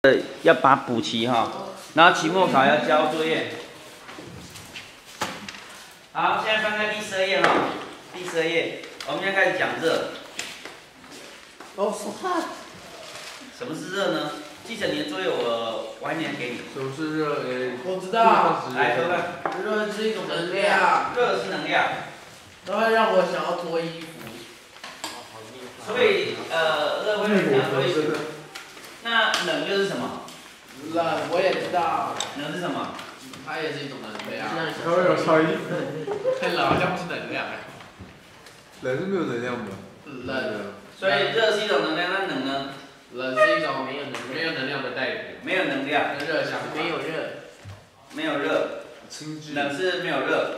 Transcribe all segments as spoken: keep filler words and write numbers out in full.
呃，要把它补齐哈，然后期末考要交作业。好，现在翻开第十二页哈，第十二页，我们现在开始讲热。 哦，是汗。 什么是热呢？记成你的作业我晚点给你。 什么是热？诶，我知道。 来，说看。 热是一种能量。 热是能量。 它会让我想要脱衣服。 所以呃，热会让你想要脱衣服。那冷就是什么？ 冷我也知道。 冷是什么？ 它也是一种能量。 它会有超衣服。 太冷好像不是能量哎。 冷是没有能量的。 冷。 所以热是一种能量，那冷呢？ 冷是一种没有能没有能量的代表。 没有能量。 跟热相反。没有热。 没有热。冷是没有热。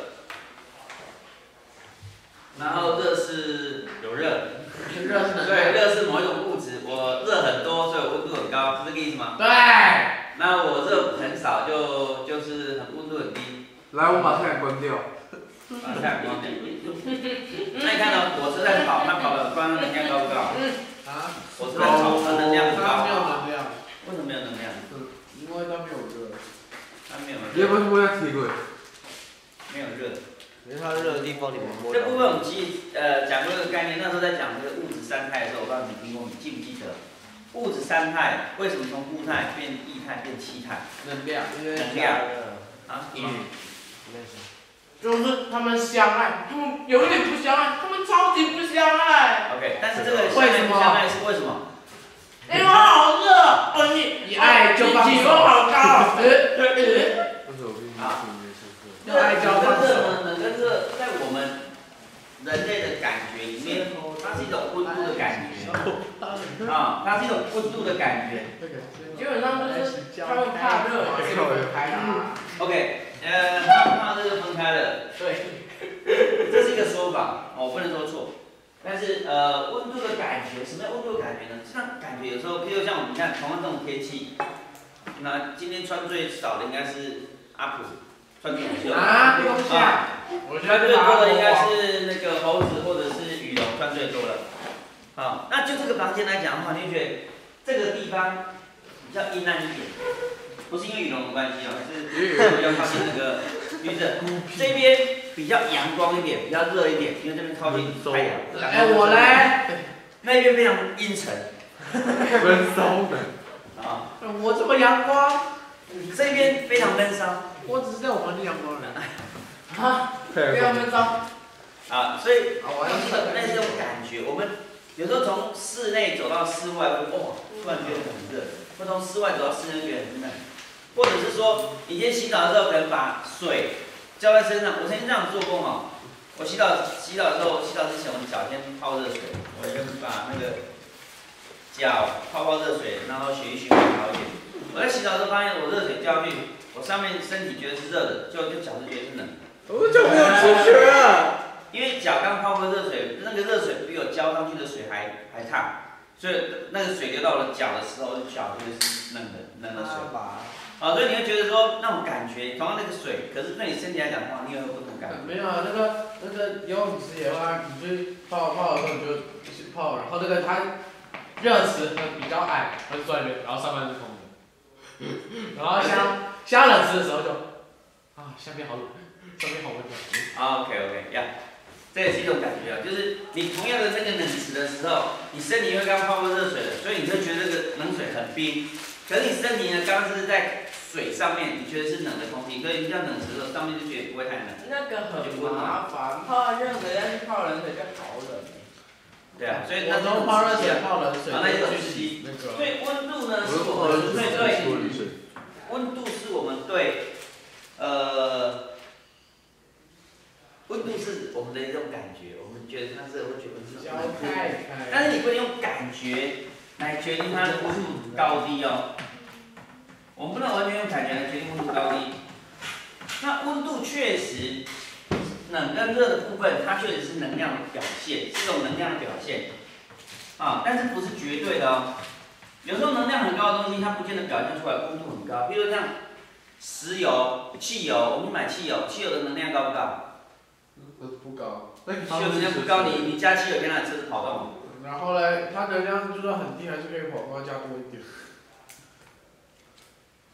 然后热是有热。 热是能量。 对，热是某一种物质，我热很多，所以我温度很高，是这个意思吗？ 对。 那我热很少，就就是很温度很低。 来，我把太阳关掉。 把太阳关掉。那你看到火车在跑，它跑的光能量高不高？ 啊？ 火车在跑，它能量不高。 它没有能量。 为什么没有能量？ 因为它没有热。 它没有热。 你要不要摸一下铁轨？ 没有热。 因为它热的地方你们摸到。 这部分我们其实呃讲过这个概念，那时候在讲这个物质三态的时候，我不知道你听过，你记不记得？物质三态为什么从固态变液态变气态？ 能量。 能量。啊？ 嗯。 就是他们相爱，他们有一点不相爱，他们超级不相爱。 OK， 但是这个相爱不相爱是为什么？ 因为好热，哦你你爱就放手。体温好高。呃呃呃。 啊。 要爱就放手。 热呢，冷跟热在我们人类的感觉里面，它是一种温度的感觉。啊，它是一种温度的感觉。 基本上就是他们怕热嘛，就分开啦。 OK， 呃，他们怕热就分开了。 对。 这是一个说法，我不能说错。但是呃，温度的感觉，什么叫温度的感觉呢？这样感觉有时候，譬如像我们看同样这种天气，那今天穿最少的应该是阿普。穿短袖啊，不用下。 穿最多的应该是那个猴子或者是羽绒穿最多的。好，那就这个房间来讲的话，你就觉得这个地方比较阴暗一点，不是因为羽绒的关系啊，是比较靠近那个绿色。这边比较阳光一点，比较热一点，因为这边靠近太阳。 哎，我嘞， 那边非常阴沉。 闷骚的。 啊。 我这么阳光。 这边非常闷骚。 我只是在我房间阳光人。啊，不要闷骚。 啊，所以那是一种感觉。我们有时候从室内走到室外，会哦，突然觉得很热；或从室外走到室内，觉得很冷。或者是说，以前洗澡的时候，可能把水浇在身上。我曾经这样做过哈。我洗澡洗澡的时候，洗澡之前我脚先泡热水，我就把那个脚泡泡热水，然后血液循环好一点。我在洗澡的时候发现，我热水浇下去。我上面身体觉得是热的，就就脚是觉得是冷的。 我脚没有出血啊！ 因为脚刚泡过热水，那个热水比我浇上去的水还还烫，所以那个水流到我的脚的时候，脚觉得是冷的冷的水。啊，所以你会觉得说那种感觉，同样那个水，可是对你身体来讲的话，你有不同感觉。 没有啊，那个那个游泳池也会，你去泡泡的时候你就去泡，然后那个它热池比较矮，它是转圆，然后上面是空的。然后像像冷池的时候就，啊，下面好冷，上面好温暖。 啊 ，OK OK， 呀，这也是一种感觉啊，就是你同样的那个冷池的时候，你身体因为刚泡过热水了，所以你会觉得这个冷水很冰。可是你身体呢，刚刚是在水上面，你觉得是冷的空气，所以你像冷池的时候，上面就觉得不会太冷。 那个很麻烦，泡热水再去泡冷水就好冷。 对啊，所以那种泡热水泡冷水， 啊，那一种吸。所以温度呢，是我们对对，温度是我们对，呃，温度是我们的一种感觉，我们觉得它是会觉得是交太开。 但是你不能用感觉来决定它的温度高低哦。我们不能完全用感觉来决定温度高低。那温度确实。冷跟热的部分，它确实是能量的表现，是一种能量的表现，啊，但是不是绝对的哦。有时候能量很高的东西，它不见得表现出来温度很高。比如像石油、汽油，我们买汽油，汽油的能量高不高？ 不高。 汽油能量不高，你你加汽油，跟它的车子跑动。 然后嘞，它能量就算很低，还是可以跑，要加多一点。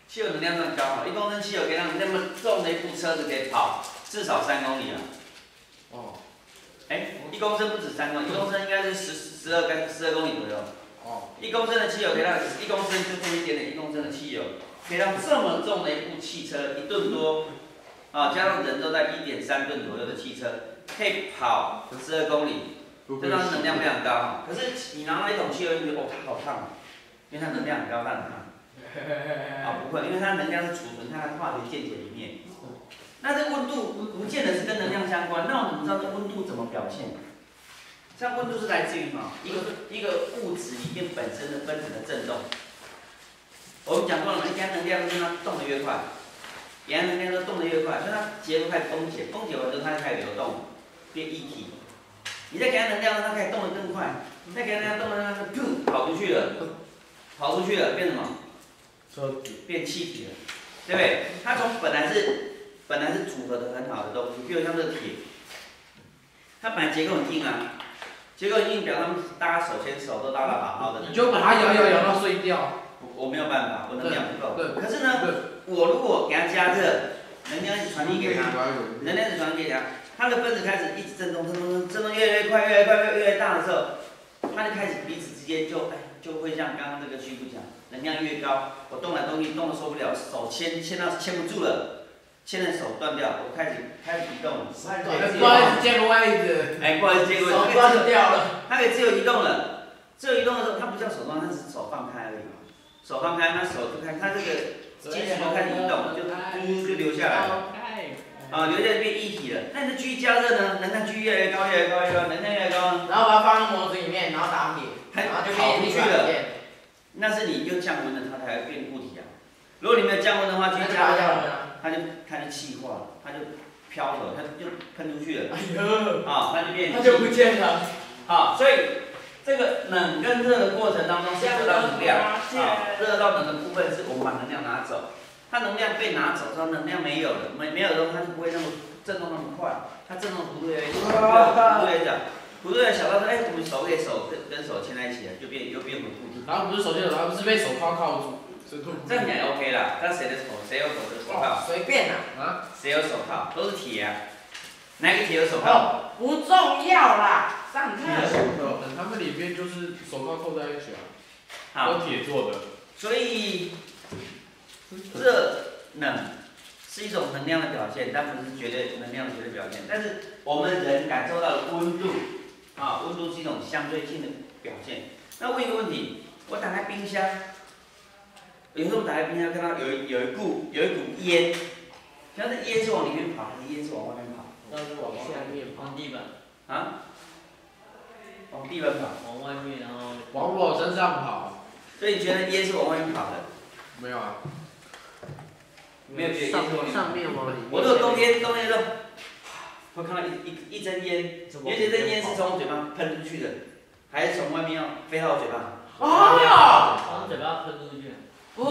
汽油能量这么高，一公升汽油可以让那么重的一部车子可以跑至少三公里啊。 哦。 哎，一公升不止三公里，一公升应该是十十二公十二公里左右。 哦。 一公升的汽油可以让一公升就这么一点点，一公升的汽油可以让这么重的一部汽车一吨多啊，加上人都在一点三吨左右的汽车，可以跑十二公里，这当然能量非常高哈。可是你拿到一桶汽油，你觉得哦它好烫，因为它能量很高，它很烫。啊不会，因为它能量是储存在它化学键结里面。那这温度不不见得是跟能量相关，那我们知道这温度怎么表现？像温度是来自于哈一个一个物质里面本身的分子的振动。我们讲过了嘛，一般能量是它动得越快，盐能量都动得越快，所以它结构开始崩解，崩解完之后它就开始流动，变液体。你再给它能量，它可以动得更快，你再给它能量动得它砰跑出去了，跑出去了变什么？ 车子变气体了，对不对？它从本来是本来是组合的很好的东西，比如像这个铁，它本来结构很硬啊，结构很硬，表示他们大家手牵手都拉得好好的。 你就把它摇摇摇到碎掉。 我我没有办法，我能量不够。 对。 可是呢，我如果给它加热，能量一直传递给它，能量一直传递给它，它的分子开始一直振动，振动，振动越来越快，越来越快，越来越大的时候，它就开始彼此之间就哎就会像刚刚这个虚部讲，能量越高，我动来动去动的受不了，手牵牵到牵不住了，牵的手断掉，我开始开始移动了。 不好意思，借个位置。 哎，不好意思，借个位置。 手断掉了。 它可以自由移动了，自由移动的时候，它不叫手断，它是手放开而已。手放开，那手就开，它这个金属就开始移动，就嘟就流下来了。啊，流下来变液体了。那你的继续加热呢？能量继续越来越高，越来越高，越来越高，能量越来越高。 然后把它放到模子里面，然后打铁，然后就变出去了。 那是你又降温了，它才会变固体啊。如果你没有降温的话，继续加热，它就它就气化了，它就飘走，它就喷出去了。哎呦！啊，它就变。 它就不见了。 啊，所以这个冷跟热的过程当中是得到能量，啊，热到冷的部分是我们把能量拿走。它能量被拿走之后，能量没有了，没没有的时候，它就不会那么振动那么快，它振动幅度越来越小，幅度越来越小，幅度越小到说，哎，我们手给手跟跟手牵在一起了，就变又变回固体。 然后不是手牵手，然后是被手铐铐住。 这样讲也 OK 啦，但谁的手谁有手的手铐？ 随便啦。啊？ 谁有手铐？都是铁啊。哪个铁有手铐？ 不重要啦，上课。他们里面就是手铐扣在一起啊，都铁做的。 所以热冷是一种能量的表现，但不是绝对能量的绝对表现。但是我们人感受到的温度，啊，温度是一种相对性的表现。那问一个问题，我打开冰箱，有时候打开冰箱看到有有一股有一股烟，像是烟是往里面跑，还是烟是往外面跑？ 那是往下面，往地板。 啊？往地板跑？ 往外面，然后。 往我身上跑。 所以你觉得烟是往外面跑的？ 没有啊。 没有觉得烟是往里面。 上面往里面。 我如果冬天冬天的时候，会看到一一一针烟，你觉得这烟是从我嘴巴喷出去的，还是从外面要飞到我嘴巴？ 啊！ 从嘴巴喷出去。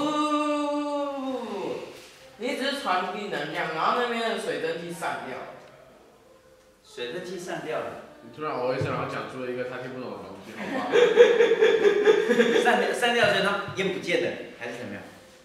不，你只是传递能量，然后那边的水蒸气散掉。 水蒸气散掉了。 你突然我一声，然后讲出了一个他听不懂的东西，好不好？ 散掉散掉之后，它烟不见了，还是怎么样？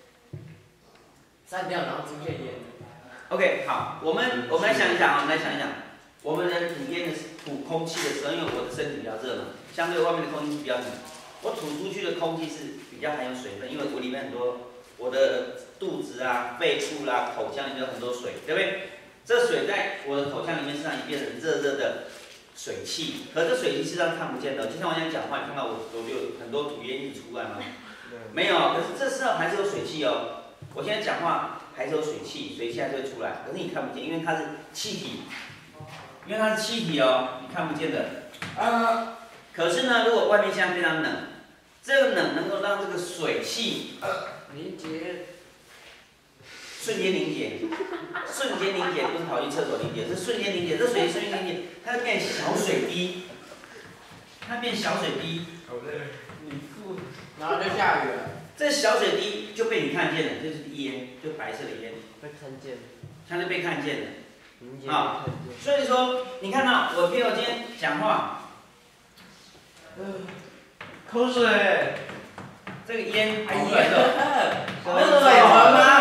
散掉，然后出现烟。 OK， 好，我们我们来想一想啊，我们来想一想，我们人吐烟的吐空气的时候，因为我的身体比较热嘛，相对外面的空气是比较冷，我吐出去的空气是比较含有水分，因为我里面很多我的肚子啊、肺部啦、啊、口腔里面有很多水，对不对？这水在我的口腔里面，实际上也变成热热的水汽，可这水汽是让看不见的。就像我现在讲话，你看到我我有很多吐烟一直出来吗？没有，可是这时候还是有水汽哦。我现在讲话还是有水汽，水汽还是会出来，可是你看不见，因为它是气体，因为它是气体哦，你看不见的。呃，可是呢，如果外面现在非常冷，这个冷能够让这个水汽凝结。 瞬间凝结，瞬间凝结不是跑去厕所凝结，是瞬间凝结。这水瞬间凝结，它会变小水滴，它变小水滴。 好累。你负，然后就下雨了。 这小水滴就被你看见了，就是烟，就白色的烟。 被看见。 它是被看见的。 凝结。 啊，所以说你看到我譬如我今天讲话，呃，口水，这个烟跑出来的， 喝水闻吗？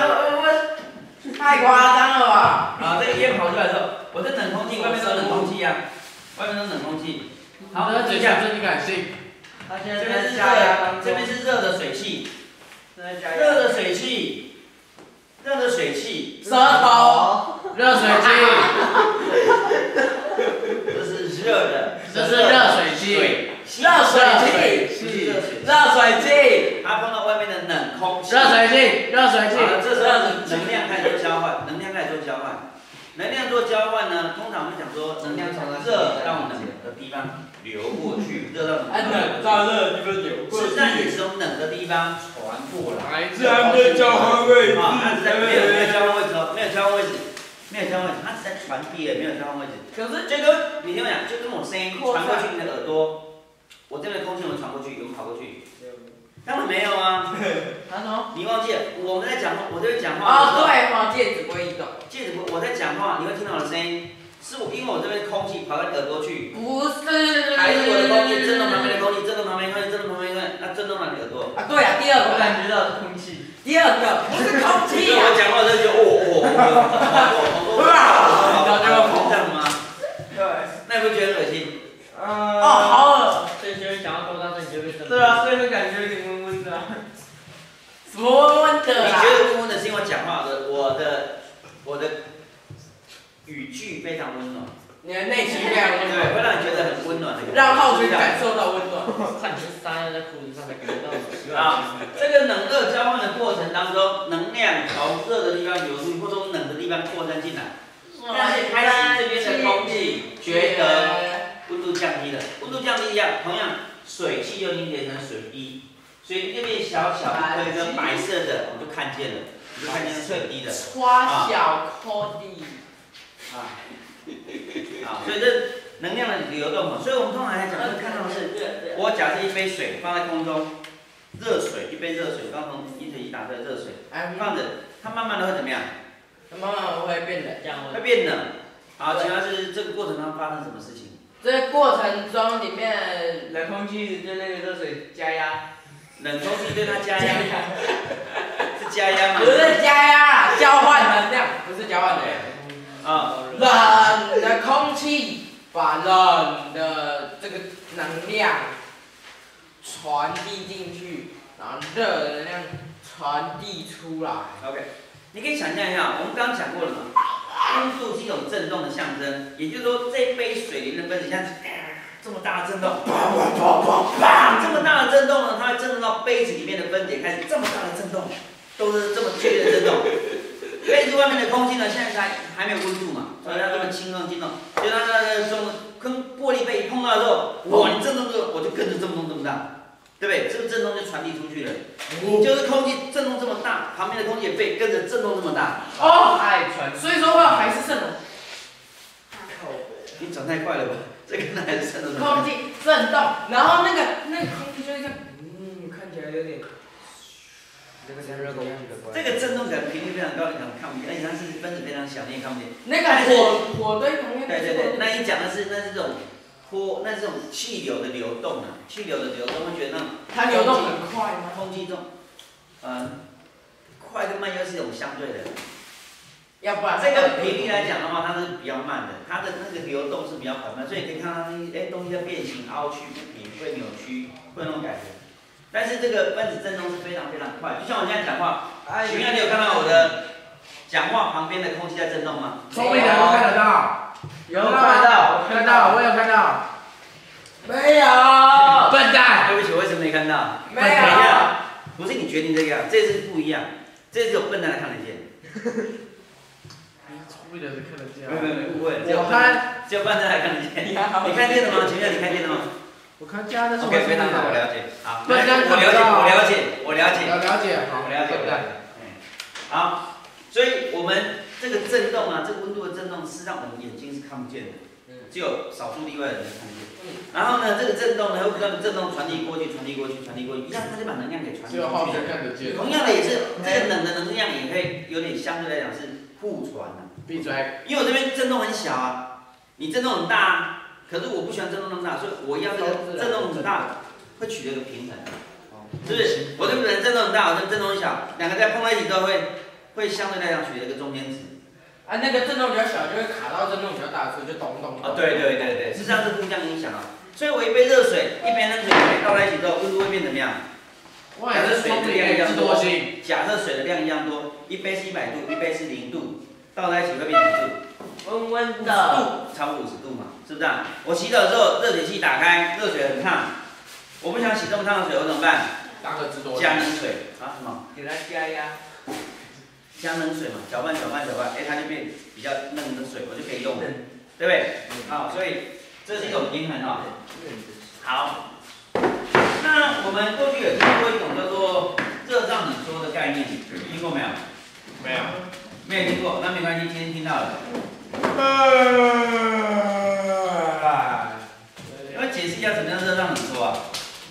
热的水汽，热的水汽， 舌头，热水器， 这是热的， 这是热水器，热水器，热水器， 它碰到外面的冷空气， 热水器，热水器， 好了，这时候能量开始做交换，能量开始做交换。能量做交换呢，通常我们讲说，能量从热到冷的地方流过去，热到冷， 哎，冷到热的地方流过去， 是让你从冷的地方传过来。 这样的交换位置， 啊，它只在没有没有交换位置哦，没有交换位置，没有交换位置，它只在传递而已，没有交换位置。 可是就跟你听我讲，就跟我声音传过去你的耳朵，我这边的空气有没有传过去？有没有跑过去？当然没有啊。 他说， 你忘记了，我们在讲话，我这边讲话。 哦，对哈，戒指不会移动。 戒指不，我在讲话，你会听到我的声音，是我因为我这边空气跑到你耳朵去， 不是。 还是我的空气震动旁边的空气，震动旁边的空气，震动旁边的空气，那震动到你耳朵。 啊，对啊，第二个我感觉到是空气。 第二个不是空所以气啊。 我讲话就觉得哦哦哦哦，这样吗？ 对。 那你不觉得恶心？ 哦，好恶。 所以就是讲到多大声，你就会震。 对啊，所以会感觉有点温温的。什么温温的啦？ 你觉得温温的是因为讲话的，我的我的语句非常温暖。 你的内心非常温对， 暖， 会让你觉得很温暖的感觉。 让浩君感受到温暖。 看你是撒在裤子上才感觉到。 啊，这个冷热交换的过程当中，能量从热的地方流出去，或从冷的地方扩散进来。但是开始这边的空气觉得温度降低了，温度降低一样，同样水汽就凝结成水滴，水滴就变小小一颗跟白色的，我就看见了，你就看见水滴的。 花小颗粒。 啊，啊，所以这能量的流动嘛，所以我们通常来讲会看到的是，我假设一杯水放在空中，热水一杯热水，刚从饮水机打出来的热水，放着，它慢慢的会怎么样？ 慢慢会变冷， 会变冷。好，其他是这个过程当中发生什么事情？ 这个过程中里面冷空气对那个热水加压， 冷空气对它加压，是加压吗？ 不是加压啦，交换能量，不是交换能量。 啊， 冷的空气把冷的这个能量传递进去，然后热的能量传递出来。 OK， 你可以想象一下，我们刚刚讲过了嘛，温度是一种振动的象征，也就是说，这杯水里面的分子像这么大的振动，砰砰砰砰砰，这么大的振动呢，它会振动到杯子里面的分子，也开始这么大的振动，都是这么剧烈的振动。杯子外面的空气呢，现在还还没有温度嘛，所以它这么轻动轻动，所以它那个中跟玻璃杯一碰到的时候，哇，你振动这个，我就跟着振动这么大，对不对？这个振动就传递出去了，就是空气振动这么大，旁边的空气也被跟着振动这么大。 哦， 太传。 所以说话还是圣人。 你转太快了吧？这个还是振动。 空气震动，然后那个那个空气就会这样，嗯，看起来有点。 这个是热空气的关这个振动感频率非常高，你可能看不见，而且它是分子非常小，你也看不见。 那个火火堆旁边。 对对对，那你讲的是那是这种波，那是这种气流的流动啊，气流的流动，会觉得那种它流动很快吗？ 空气中，嗯，快跟慢又是一种相对的。 要不然这个频率来讲的话，它是比较慢的，它的那个流动是比较缓慢，所以你可以看到它那些哎东西在变形、凹曲不平，会扭曲，会那种感觉。但是这个分子振动是非常非常快，就像我现在讲话，许愿你有看到我的讲话旁边的空气在振动吗？ 聪明人都看得到， 有看到， 看到，我有看到。 没有。 笨蛋！ 对不起，我为什么没看到？ 没有等一下，不是你决定这个样，这次不一样，这次有笨蛋才看得见。 聪明人是看得见。 没有没有没有，误会了，只有我看， 只有笨蛋才看得见。你看见了吗？请问你看见了吗？ 我看家的是 OK， 非常好，我了解。好， 笨蛋我了解，我了解，我了解。 了了解，好， 我了解，我了解。好，所以我们这个震动啊，这个温度的震动，事实上我们眼睛是看不见的，只有少数例外的人看得见。然后呢，这个震动呢，会不断的震动传递过去，传递过去，传递过去，一样它就把能量给传递只有浩出去轩。看得见。 同样的也是，这个冷的能量也可以有点相对来讲是互传的。 闭嘴。 因为我这边震动很小啊，你震动很大啊。可是我不喜欢震动那么大，所以我要这个震动很大，会取得一个平衡，是不是？我这个人震动很大，我这震动很小，两个在碰在一起之后会会相对来讲取得一个中间值。 啊，那个震动比较小，就会卡到震动比较大的时候就咚咚。 啊，对对对对，事实上是互相影响啊。所以我一杯热水，一杯冷水倒在一起之后，温度会变怎么样？ 哇，这是聪明的智多星。 假设水的量一样多，一杯是一百度，一杯是零度，倒在一起会变几度？ 温温的， 度，超过五十度嘛，是不是啊？我洗澡的时候，热水器打开，热水很烫，我不想洗这么烫的水，我怎么办？ 当个智多星。 加冷水啊什么？ 给它加压。 加冷水嘛，搅拌搅拌搅拌，哎，它就变比较嫩的水，我就可以用了，对不对？好，所以这是一种平衡啊。好，那我们过去有听过一种叫做热胀冷缩的概念，听过没有？ 没有。 没有听过，那没关系，今天听到了。要解释一下什么叫热胀冷缩啊？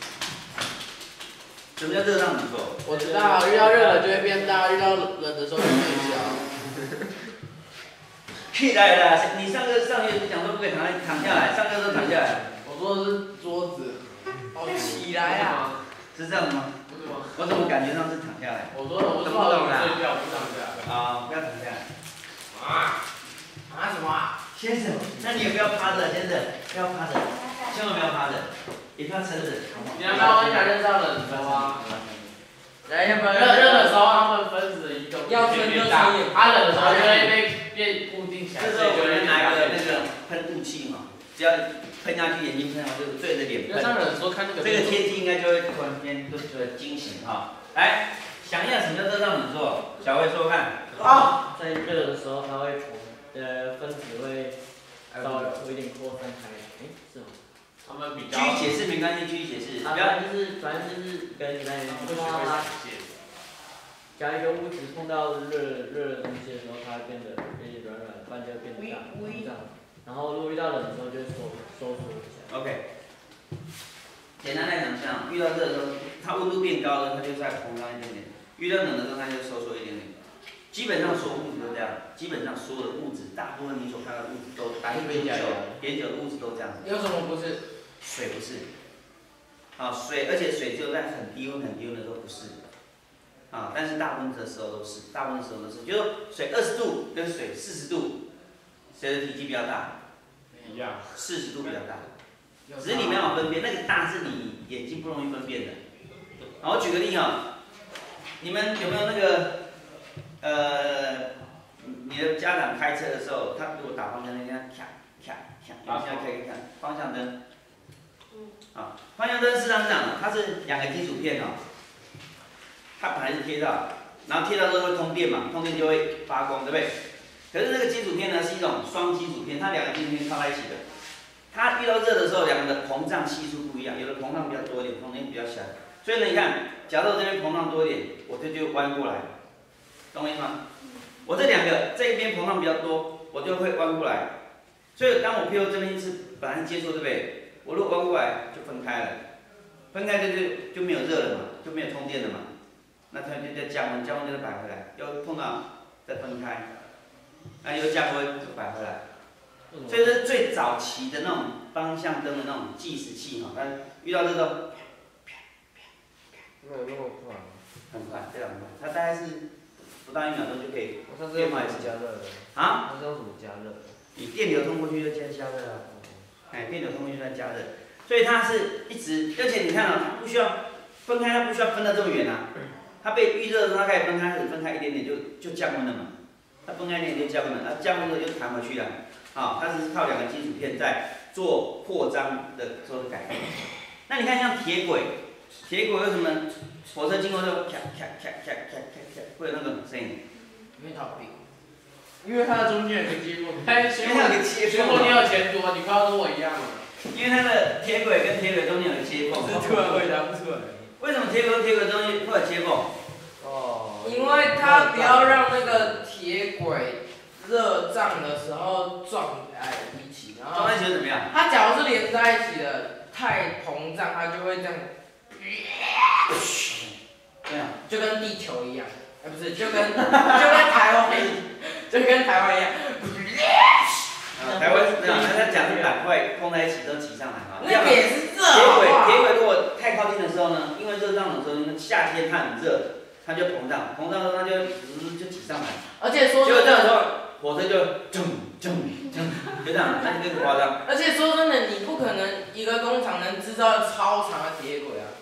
什么叫热胀冷缩？ 我知道，遇到热了就会变大，遇到冷的时候就变小。 起来啦！你上课上学是讲说不可以躺躺下来，上课都躺下来。 我说的是桌子。 哦，起来啊！ 是这样的吗？ 不是吗？ 我怎么感觉上是躺下来？ 我说的，我说好像睡觉，不躺下。 啊，不要躺下来。 啊？啊什么啊？ 先生，那你也不要趴着，先生，不要趴着，千万不要趴着，也不要撑着。 你要不要分享热胀冷缩啊？ 来，要不要？ 热热的时候，他们分子的移动要分就大， 它冷的时候就会被变固定起来。 这时候我们拿一个那个喷雾器嘛，只要喷下去，眼睛喷上就对着脸喷。 热胀冷缩，看那个。 这个天气应该就会突然间就觉得惊醒哈。来，想一下什么叫热胀冷缩？小慧说说看。 啊，在热的时候，它会从呃分子会稍微有一点扩散开，哎，是吗？ 他们比较。 继续解释没关系，继续解释。 啊， 不要。 就是反正就是跟你那边不学会展现。 加一个物质碰到热热的东西的时候，它会变得有点软软，不然就会变大，膨胀。然后如果遇到冷的时候，就会收收缩一下。 OK。简单来讲，这样遇到热的时候，它温度变高了，它就在膨胀一点点；遇到冷的时候，它就收缩一点点。基本上所有物质都这样，基本上所有的物质，大部分你所看到的物质都百分之九点九的物质都这样子。 有什么不是？ 水不是。啊，水，而且水只有在很低温、很低温的时候不是。啊，但是大部分的时候都是，大部分的时候都是，就是说水二十度跟水四十度，谁的体积比较大？ 一样。 四十度比较大。只是你没办法分辨，那个大是你眼睛不容易分辨的。好，我举个例啊，你们有没有那个？呃，你的家长开车的时候，他如果打方向灯，看咔咔咔，你现在可以看方向灯。啊，方向灯事实上是这样的，它是两个金属片哦，它本来是贴到，然后贴到之后会通电嘛，通电就会发光，对不对？可是那个金属片呢是一种双金属片，它两个金属片靠在一起的，它遇到热的时候，两个的膨胀系数不一样，有的膨胀比较多一点，膨胀比较小。所以呢，你看，假如我这边膨胀多一点，我这就弯过来。懂我意思吗？我这两个这一边膨胀比较多，我就会弯过来。所以当我譬如这边是本来接触，对不对？我如果弯过来就分开了，分开就就就没有热了嘛，就没有通电了嘛。那它就在降温，降温就再摆回来，又碰到再分开，那又降温就摆回来。所以这是最早期的那种方向灯的那种计时器哈，它遇到这种， 没有那么快。 很快，非常快，它大概是。不到一秒钟就可以。 我上次用买是加热的。 啊？ 我是用什么加热？ 你电流通过去就加加热啊。哎，电流通过去就加热，所以它是一直，而且你看啊，它不需要分开，它不需要分到这么远啊。它被预热的时候，它可以分开，分开一点点就就降温了嘛。它分开一点点就降温了，它降温了就弹回去了。啊，它是靠两个金属片在做扩张的做改变。那你看像铁轨，铁轨为什么火车经过之后咔咔咔咔咔咔咔会有那种声音？ 因为它平。 因为它的中间有个接缝，哎， 因为它有个接缝。 如果你有钱多，你快要跟我一样了。 因为它的铁轨跟铁轨中间有个接缝。 突然回答不出来。 为什么铁轨跟铁轨中间会有接缝？ 哦。 因为它不要让那个铁轨热胀的时候撞在一起，然后。 撞在一起怎么样？ 它假如是连在一起的，太膨胀，它就会这样。 对啊。 就跟地球一样，哎，不是，就跟就跟台湾一样，就跟台湾一样。 啊，台湾没有，他讲是板块碰在一起都挤上来哈。 那个也是热。 铁轨铁轨如果太靠近的时候呢，因为热胀冷缩，因为夏天它很热，它就膨胀，膨胀的时候它就嗯就挤上来。 而且说就这样的时候，火车就咚咚咚，就这样，那就更夸张。 而且说真的，你不可能一个工厂能制造超长的铁轨啊。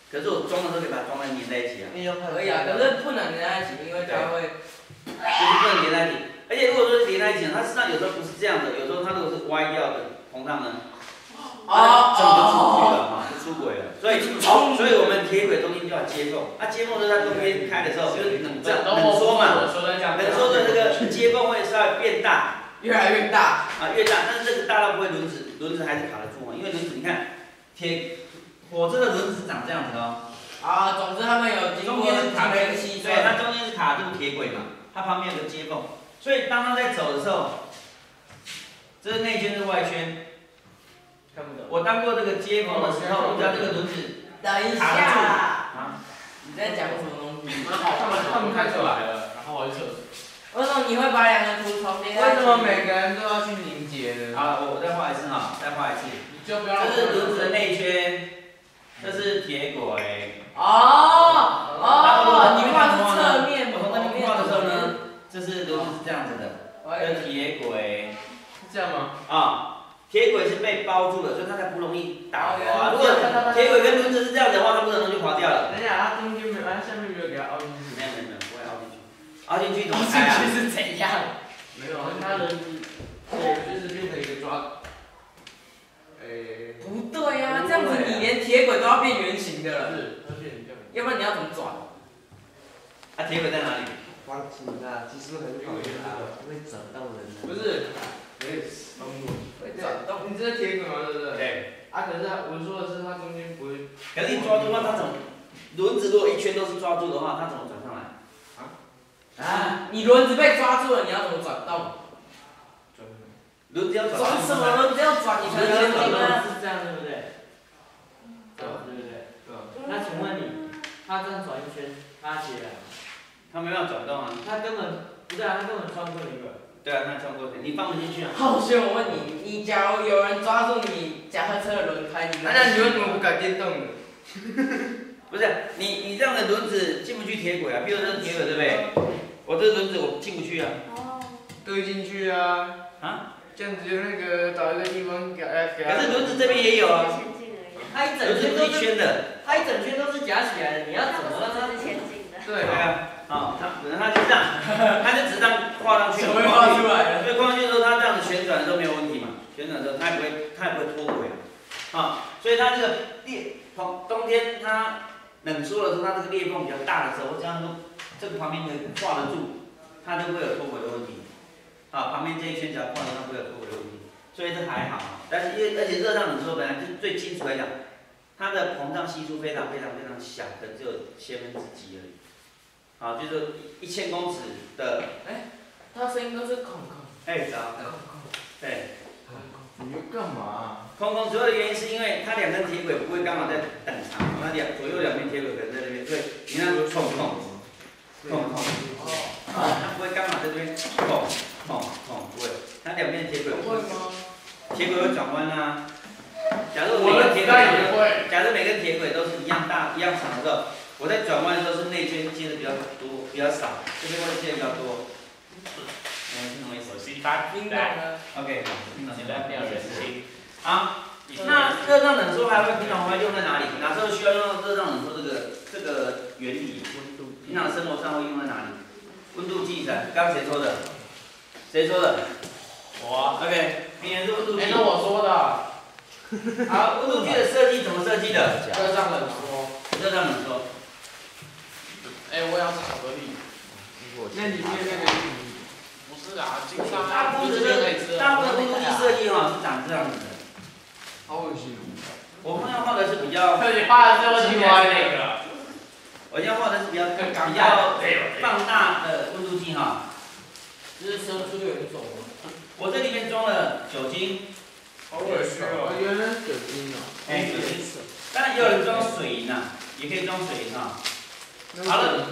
可是我装的时候可以把它装在粘在一起啊， 运用可以啊，可是不能连在一起，因为它会。 就是不能粘在一起。而且如果说是连在一起，它实际上有时候不是这样的，有时候它如果是歪掉的膨胀呢， 哦整个出去了哈，就出轨了。所以，所以我们铁轨中间就要接缝，啊，接缝的在中间开的时候，就是冷这样冷缩嘛，冷缩的这个接缝会稍微变大， 越来越大啊，越大，但是这个大到不会轮子，轮子还是卡得住嘛，因为轮子你看，铁火车的轮子是长这样子哦。 啊，总之他们有经过卡跟吸对，它中间是卡住铁轨嘛，它旁边有个接缝，所以当它在走的时候，这是内圈，是外圈。 看不懂。 我当过这个接缝的时候，只要这个轮子等一卡得住下， 啊， 你在讲什么东西？ 好，他们他们开出来了，然后我去厕所。 为什么你会把两个图重叠为在一起？ 什么每个人都要去凝结呢？ 好，我再画一次哈，再画一次。 你就不要。 这是轮子的内圈，这是铁轨。 哦哦，你画是侧面， 我从那边画的时候呢，这是轮子是这样子的，这铁轨。 是这样吗？ 啊，铁轨是被包住的，所以它才不容易打哦滑。如果铁轨跟轮子是这样子的话，它不可能就滑掉了。 等一下，它中间没有，它下面没有给它凹进去。 没有没有没有，不会凹进去。凹进去怎么进开啊？ 去是怎样？ 没有，它人对，就是变成一个抓。诶。 不对呀，这样子你连铁轨都要变圆形的了。 是，它变成这样。 要不然你要怎么转？ 啊，铁轨在哪里？ 放心啦，其实很好啊，会找到人的。 不是，诶，帮我。 会转动。 你这是铁轨吗？对不对？ 对。 啊，可是它我说的是它中间不会。 可是你抓住的话，它怎么？轮子如果一圈都是抓住的话，它怎么转上来？ 啊，你轮子被抓住了，你要怎么转动？ 轮子要转。 转什么轮子要转？你才能前进啊！ 是这样对不对？对对不对？那请问你，他这样转一圈，他起来， 它没办法转动啊。 他根本不对啊，他根本穿过一个。 对啊，它穿过去，你放得进去啊？ 好，先我问你，你假如有人抓住你脚踏车的轮胎，你那你为什么不改电动的？ 不是，你你这样的轮子进不去铁轨啊？比如说这是铁轨对不对？我这个轮子我进不去啊。 哦。 对进去啊。 啊？ 这样子就那个找一个地方给它给它。 可是轮子这边也有啊。 前进而已。 它一整轮子不是一圈都是， 圈的。 它一整圈都是夹起来的，你要怎么让它它不是前进的。 对对啊，啊，它可能它就这样，它就只是这样画上去， 手会画出来的。 所以画上去的时候，它这样子旋转的时候没有问题嘛？旋转的时候它也不会，它也不会脱轨啊。所以它这个裂，冬冬天它冷缩的时候，它这个裂缝比较大的时候，这样都这个旁边可以画得住，它就不会有脱轨的问题。啊，旁边这一圈只要画的它不会有脱轨的问题，所以这还好。但是因为而且热胀冷缩本来就最清楚来讲，它的膨胀系数非常非常非常小，可能只有千分之几而已。好，就是一千公尺的， 哎，它声音都是空空。 哎，早， 空空。 对， 你要干嘛？ 空空主要的原因是因为它两根铁轨不会刚好在等长，那两左右两边铁轨可能在这边，对，你看空空，空空，啊，它不会刚好在这边空空空，不会，它两边铁轨会吗？ 铁轨会转弯啊。假如我的每个铁铁轨也轨， 会。 假如每个铁轨都是一样大、一样长的时候，我在转弯的时候是内圈接的比较多、比较少，这边会接的比较多。嗯，听懂我意思？ 听懂了。 OK， 好，听懂。 现在没有人听。 好，那热胀冷缩还会平常会用在哪里？哪时候需要用到热胀冷缩这个这个原理？平常生活上会用在哪里？温度计噻，刚谁说的？谁说的？ 我啊。 OK， 明年是温度计。 哎，那我说的。 好，温度计的设计怎么设计的？ 热胀冷缩。 热胀冷缩。 哎，我要巧克力。 那里面那个。 不是啊，金沙。 大部分的大部分温度计设计哈是长这样子的。 好恶心哦。 我们要画的是比较。 你画的是我喜欢那个。 我现在画的是比较比较放大的温度计哈。 这是生出有一种吗？ 我这里面装了酒精。 好恶心哦。 原来是酒精哦。 哎，酒精。当然也有人装水银啊，也可以装水银哈。好了。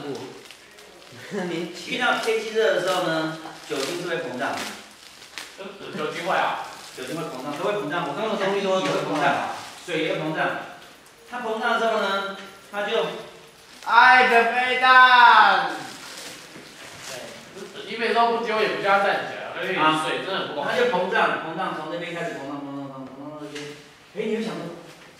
遇到天气热的时候呢，酒精是会膨胀。 酒精会啊。 酒精会膨胀，都会膨胀。我刚刚讲液体也会膨胀，水也会膨胀。它膨胀的时候呢，它就。 爱的飞弹。 你每周不丢也不叫它站起来，而且水真的很不够。 它就膨胀，膨胀从这边开始膨胀，膨胀，膨胀，膨胀到这边。哎，你会想说，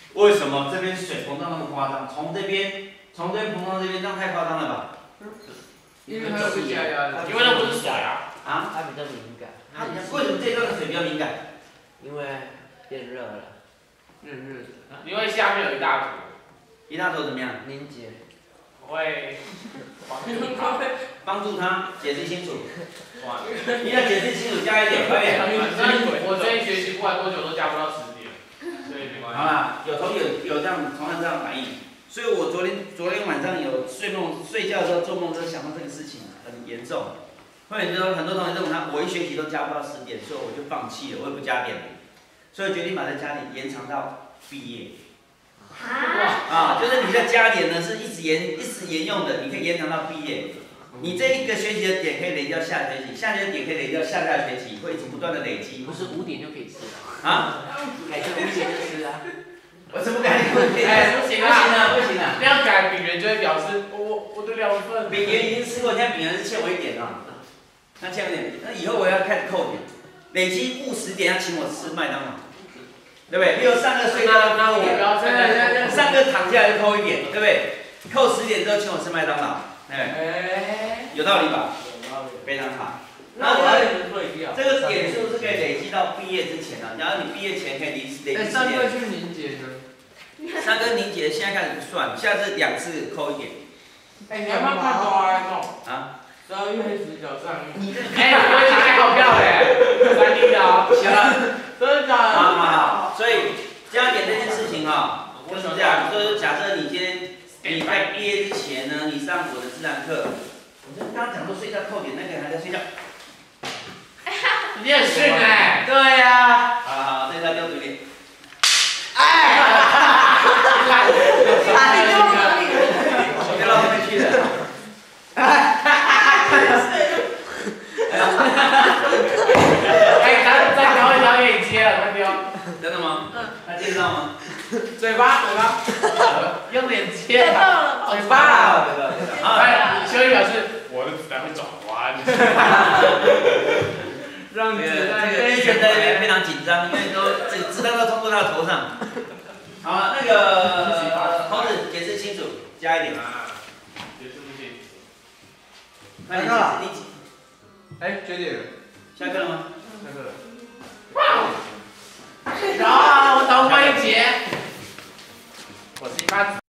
为什么这边水膨胀那么夸张？从这边，从这边膨胀这边，这样太夸张了吧？ 因为它是加压的， 因为那不是水啊。 啊？ 它比较敏感。 它为什么这段的水比较敏感？ 因为变热了。 热热的。因为下面有一大坨。 一大坨怎么样？ 凝结。 会帮助它， 帮助他解释清楚。你要解释清楚，加一点，快点。 我这一学期不管多久都加不到十点，所以没关系。 好啦，有同有有这样同样这样反应，所以我昨天昨天晚上有睡梦睡觉的时候做梦，都想到这个事情很严重。后来就说很多同学认为他我一学期都加不到十点，所以我就放弃了，我也不加点了，所以决定把这加点延长到毕业。啊，就是你的加点呢是一直延一直沿用的，你可以延长到毕业。你这一个学期的点可以累积到下学期，下学期的点可以累积到下下学期，会一直不断的累积。 不是五点就可以吃了。 啊？ 改成五点就吃啊？ 我怎么改五点？ 哎，不行啊，不行啊，不行啊！ 那样改饼圆就会表示我我的两份。 饼圆已经吃过，现在饼圆是欠我一点啊。那欠我一点，那以后我要开始扣点，累积负十点要请我吃麦当劳。对不对？例如上课睡觉， 那我不要再再上课躺下来就扣一点，对不对？扣十点之后请我吃麦当劳，哎，有道理吧？非常好。那我要这个点数是可以累积到毕业之前的，然后你毕业前可以累累积十点。 上课去凝结呢？ 上课凝结现在开始不算，下次两次扣一点。 哎，你要不要看哆啦 A 梦？ 啊？ 十二月十九上映。 你这哎，我已经开好票嘞，三 D 的哦。 行了。 真的假的？ 好好好，所以加点这件事情哈、哦，就是这样。就是假设你今天你在毕业之前呢，你上我的自然课，我就刚刚讲说睡觉扣点，那个人还在睡觉。 你很逊哎。 对呀、啊。好好，这条丢嘴里。哎！别到后面去了。 哎，咱再调一调可以接了，快丢。 真的吗？嗯。他接得到吗？ 嘴巴，嘴巴，用脸接。嘴巴。 好， 哎，修一表示我的子弹会转弯。让这个这个医生在那边非常紧张，因为都这个子弹都通过他的头上。好了，那个猴子解释清楚，加一点。 解释不清。 那你解释你。 哎，九点了。 下课了吗？ 下课了。 然后我等会一节。我是一般。